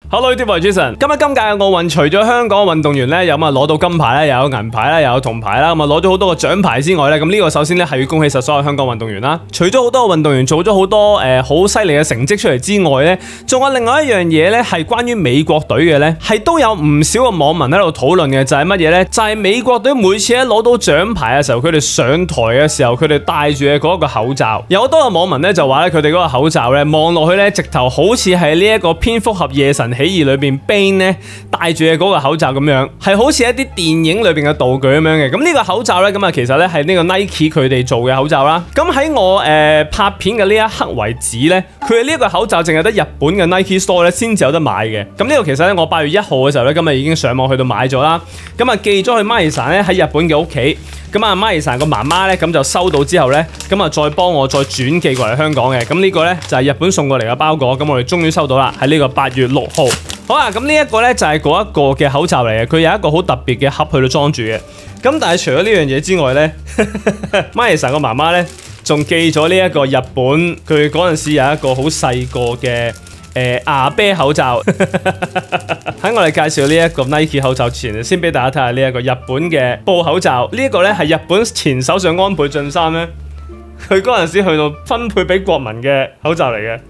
Hello， 呢啲係 Jason。今屆嘅奧運除咗香港運動員咧有攞到金牌咧，又有銀牌啦，又有銅牌啦，攞咗好多個獎牌之外咧，咁呢個首先咧係要恭喜實所有香港運動員啦。除咗好多個運動員做咗好多好犀利嘅成績出嚟之外咧，仲有另外一樣嘢咧係關於美國隊嘅咧，係都有唔少嘅網民喺度討論嘅，就係乜嘢咧？就係美國隊每次咧攞到獎牌嘅時候，佢哋上台嘅時候，佢哋戴住嘅嗰一個口罩，有好多嘅網民咧就話咧，佢哋嗰個口罩咧望落去咧，直頭好似係呢一個蝙蝠俠夜神起義裏邊 Bane 咧戴住嘅嗰個口罩咁樣，係好似一啲電影裏邊嘅道具咁樣嘅。咁呢個口罩咧，咁啊其實咧係呢個 Nike 佢哋做嘅口罩啦。咁喺我拍片嘅呢一刻為止咧，佢呢一個口罩淨係得日本嘅 Nike Store 咧先至有得買嘅。咁呢個其實咧我8月1號嘅時候咧，今日已經上網去到買咗啦。咁啊寄咗去 Mari-san 咧喺日本嘅屋企。咁啊 Mari-san 個媽媽咧咁就收到之後咧，咁啊再幫我再轉寄過嚟香港嘅。咁呢個咧就係日本送過嚟嘅包裹。咁我哋終於收到啦，喺呢個8月6號。好啦，咁呢一個咧就係嗰一個嘅口罩嚟嘅，佢有一個好特別嘅盒去到裝住嘅。咁但係除咗呢樣嘢之外咧，Mari-san 個媽媽咧仲寄咗呢一個日本，佢嗰陣時有一個好細個嘅牙啤口罩。喺我哋介紹呢一個 Nike 口罩前，先俾大家睇下呢一個日本嘅布口罩。呢一個咧係日本前首相安倍晉三咧，佢嗰陣時去到分配俾國民嘅口罩嚟嘅。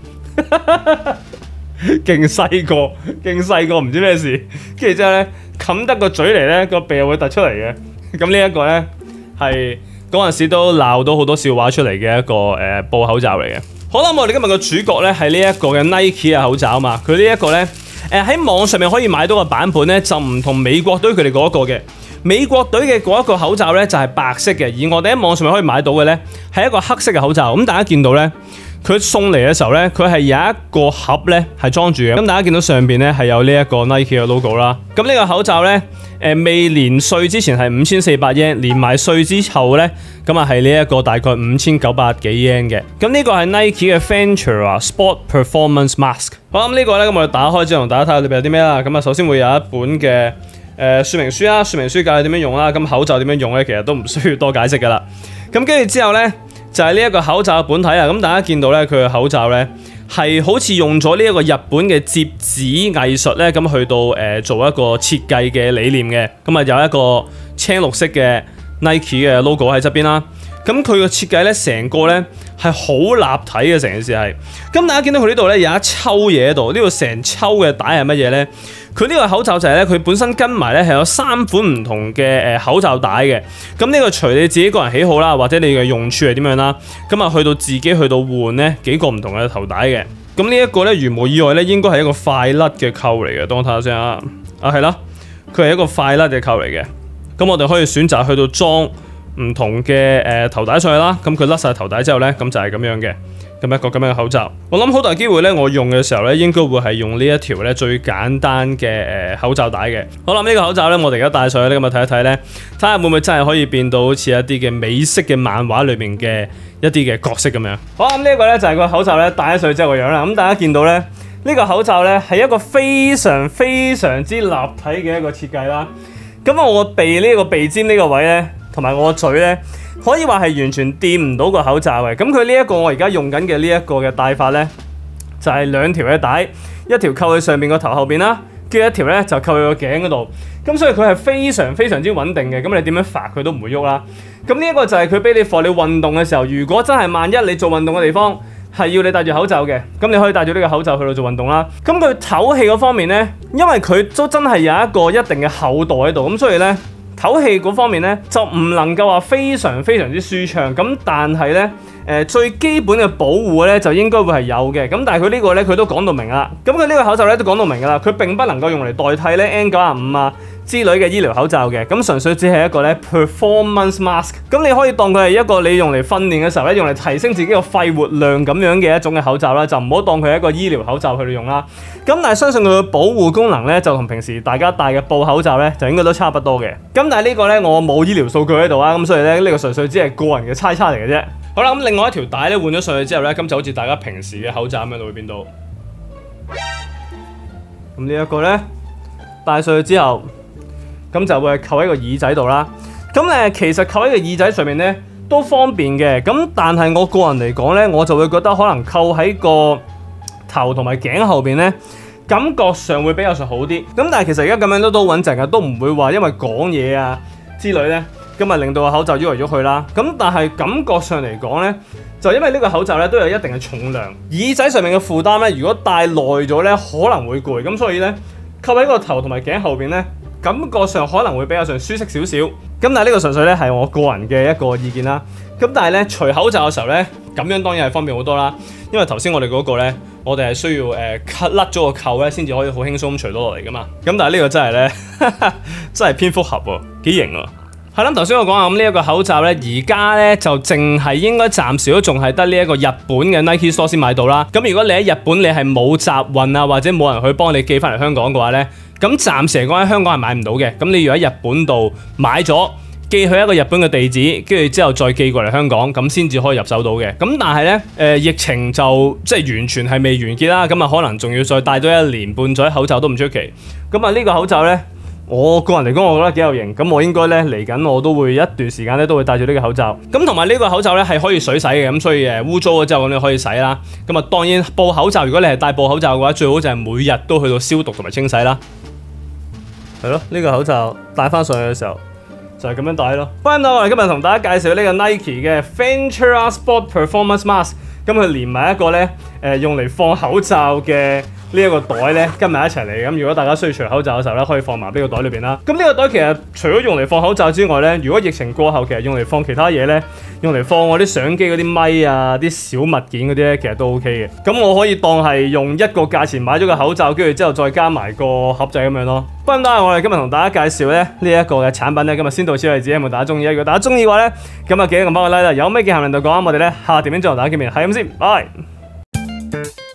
勁細個，唔知咩事，跟住之後咧冚得個嘴嚟咧，個鼻又會突出嚟嘅。咁呢一個咧係嗰陣時都鬧到好多笑話出嚟嘅一個布口罩嚟嘅。好啦，我哋今日個主角咧係呢一個嘅 Nike 嘅口罩嘛。佢呢一個咧喺網上面可以買到嘅版本咧就唔同美國隊佢哋嗰一個嘅。美國隊嘅嗰一個口罩咧就係白色嘅，而我哋喺網上面可以買到嘅咧係一個黑色嘅口罩。咁大家見到咧，佢送嚟嘅時候咧，佢係有一個盒咧係裝住嘅。咁大家見到上邊咧係有呢一個 Nike 嘅 logo 啦。咁呢個口罩咧，未連稅之前係5400 yen， 連埋稅之後咧，咁啊係呢一個大概5900幾 yen 嘅。咁呢個係 Nike 嘅 Ventura Sport Performance Mask。好，咁呢個咧，咁我哋打開之後同大家睇下裏邊有啲咩啦。咁啊，首先會有一本嘅說明書啦，說明書教你點樣用啦。咁口罩點樣用咧，其實都唔需要多解釋噶啦。咁跟住之後咧，就係呢一個口罩嘅本體啊。咁大家見到咧，佢嘅口罩咧係好似用咗呢一個日本嘅摺紙藝術咧，咁去到做一個設計嘅理念嘅。咁啊有一個青綠色嘅 Nike 嘅 logo 喺側邊啦。咁佢個設計咧，成個咧係好立體嘅，成件事係。咁大家見到佢呢度咧有一抽嘢喺度，呢度成抽嘅帶係乜嘢咧？佢呢個口罩就係咧，佢本身跟埋咧係有3款唔同嘅口罩帶嘅。咁呢個隨你自己個人喜好啦，或者你嘅用處係點樣啦。咁啊去到自己去到換咧幾個唔同嘅頭帶嘅。咁呢一個咧如無意外咧，應該係一個快甩嘅扣嚟嘅。等我睇下先啊。啊係啦，佢係一個快甩嘅扣嚟嘅。咁我哋可以選擇去到裝唔同嘅頭帶上去啦。咁佢甩晒頭帶之後咧，咁就係咁樣嘅。咁一個咁樣嘅口罩，我諗好大機會咧，我用嘅時候咧，應該會係用呢一條咧最簡單嘅口罩帶嘅。好啦，呢個口罩咧，我哋而家戴上去咧，咁啊睇一睇咧，睇下會唔會真係可以變到好似一啲嘅美式嘅漫畫裏面嘅一啲嘅角色咁樣。好，咁呢一個咧就係個口罩咧戴咗上去之後個樣啦。咁大家見到咧，呢個口罩咧係一個非常之立體嘅一個設計啦。咁我鼻呢個鼻尖呢個位咧，同埋我個嘴咧，可以話係完全掂唔到個口罩嘅。咁佢呢一個我而家用緊嘅呢一個嘅戴法咧，就係2條嘅帶，一條扣喺上面個頭後邊啦，跟住一條咧就扣喺個頸嗰度。咁所以佢係非常之穩定嘅。咁你點樣發佢都唔會喐啦。咁呢一個就係佢俾你放你運動嘅時候，如果真係萬一你做運動嘅地方係要你戴住口罩嘅，咁你可以戴住呢個口罩去到做運動啦。咁佢唞氣嗰方面咧，因為佢都真係有一個一定嘅厚度喺度，咁所以咧，唞氣嗰方面咧就唔能夠話非常之舒暢，咁但係咧最基本嘅保護咧就應該會係有嘅。咁但係佢呢個咧佢都講到明啦，咁佢呢個口罩咧都講到明㗎啦，佢並不能夠用嚟代替咧 N95啊之類嘅醫療口罩嘅，咁純粹只係一個咧 performance mask。咁你可以當佢係一個你用嚟訓練嘅時候咧，用嚟提升自己個肺活量咁樣嘅一種嘅口罩啦，就唔好當佢係一個醫療口罩去到用啦。咁但係相信佢嘅保護功能咧，就同平時大家戴嘅布口罩咧，就應該都差不多嘅。咁但係呢個咧我冇醫療數據喺度啊，咁所以咧呢個純粹只係個人嘅猜測嚟嘅啫。好啦，咁另外一條帶咧換咗上去之後咧，咁就好似大家平時嘅口罩咁樣，會變到。咁呢一個咧戴上去之後，咁就會扣喺個耳仔度啦。咁其實扣喺個耳仔上面咧都方便嘅。咁但係我個人嚟講咧，我就會覺得可能扣喺個頭同埋頸後邊咧， 感覺上會比較上好啲。咁但係其實而家咁樣都好穩陣嘅，都唔會話因為講嘢啊之類咧，今日令到個口罩喐嚟喐去啦。咁但係感覺上嚟講咧，就因為呢個口罩咧都有一定嘅重量，耳仔上面嘅負擔咧，如果戴耐咗咧可能會攰，咁所以咧扣喺個頭同埋頸後邊咧，感覺上可能會比較上舒適少少。咁但係呢個純粹咧係我個人嘅一個意見啦。咁但係咧除口罩嘅時候咧，咁樣當然係方便好多啦。因為頭先我哋嗰個咧，我哋係需要甩咗個扣咧，先至可以好輕鬆咁除到落嚟噶嘛。咁但係呢個真係咧，真係蝙蝠俠喎，幾型喎！係啦，頭先我講啊，咁呢一個口罩咧，而家咧就淨係應該暫時都仲係得呢一個日本嘅 Nike Store 先買到啦。咁如果你喺日本你係冇集運啊，或者冇人去幫你寄翻嚟香港嘅話咧，咁暫時嚟講喺香港係買唔到嘅。咁你要喺日本度買咗，寄去一個日本嘅地址，跟住之後再寄過嚟香港，咁先至可以入手到嘅。咁但係咧，疫情就即係完全係未完結啦。咁啊，可能仲要再戴多1年半載口罩都唔出奇。咁啊，呢個口罩咧，我個人嚟講，我覺得幾有型。咁我應該咧嚟緊，我都會一段時間咧都會戴住呢個口罩。咁同埋呢個口罩咧係可以水洗嘅，咁所以污糟咗之後咁你可以洗啦。咁啊，當然布口罩，如果你係戴布口罩嘅話，最好就係每日都去到消毒同埋清洗啦。係咯，呢個口罩戴翻上去嘅時候，就係咁樣戴咯。翻到我哋今日同大家介紹呢個 Nike 嘅 Ventura Sport Performance Mask，咁佢連埋一個咧用嚟放口罩嘅呢一個袋咧，跟埋一齊嚟。咁如果大家需要除口罩嘅時候咧，可以放埋呢個袋裏邊啦。咁呢個袋其實除咗用嚟放口罩之外咧，如果疫情過後，其實用嚟放其他嘢咧，用嚟放我啲相機嗰啲咪啊、啲小物件嗰啲咧，其實都 OK 嘅。咁我可以當係用一個價錢買咗個口罩，跟住之後再加埋個盒仔咁樣咯。不過我哋今日同大家介紹咧呢一個嘅產品咧，今日先到此為止。希望大家中意。如果大家中意嘅話咧，咁啊記得撳翻個 like 啦。有咩嘅評論就講，我哋咧下條片再同大家見面。係咁先，拜。